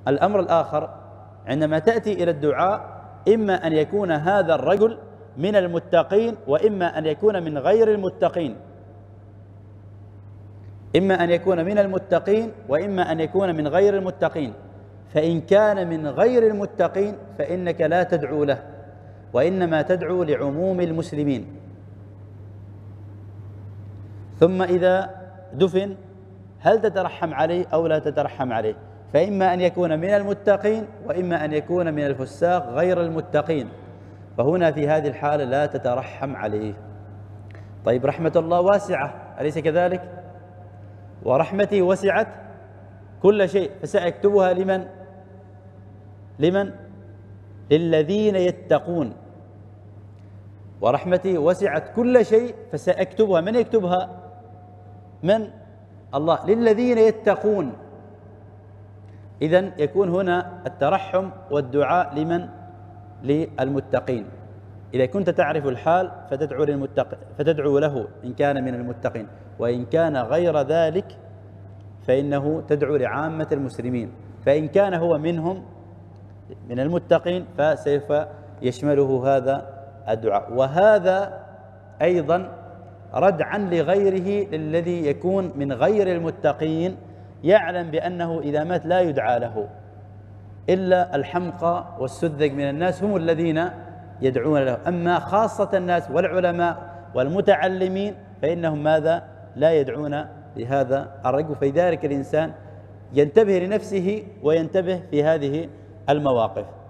الأمر الآخر عندما تأتي إلى الدعاء إما أن يكون هذا الرجل من المتقين وإما أن يكون من غير المتقين، إما أن يكون من المتقين وإما أن يكون من غير المتقين. فإن كان من غير المتقين فإنك لا تدعو له، وإنما تدعو لعموم المسلمين. ثم إذا دفن هل تترحم عليه أو لا تترحم عليه؟ فإما أن يكون من المتقين وإما أن يكون من الفساق غير المتقين، فهنا في هذه الحالة لا تترحم عليه. طيب، رحمة الله واسعة أليس كذلك؟ ورحمتي وسعت كل شيء فسأكتبها لمن؟ للذين يتقون. ورحمتي وسعت كل شيء فسأكتبها، من يكتبها؟ من؟ الله، للذين يتقون. إذن يكون هنا الترحم والدعاء لمن؟ للمتقين. إذا كنت تعرف الحال فتدعو له إن كان من المتقين، وإن كان غير ذلك فإنه تدعو لعامة المسلمين. فإن كان هو منهم من المتقين فسوف يشمله هذا الدعاء. وهذا أيضا ردعا لغيره للذي يكون من غير المتقين، يعلم بأنه إذا مات لا يدعى له، إلا الحمقى والسذج من الناس هم الذين يدعون له. أما خاصة الناس والعلماء والمتعلمين فإنهم ماذا؟ لا يدعون لهذا الرجل. فلذلك الإنسان ينتبه لنفسه وينتبه في هذه المواقف.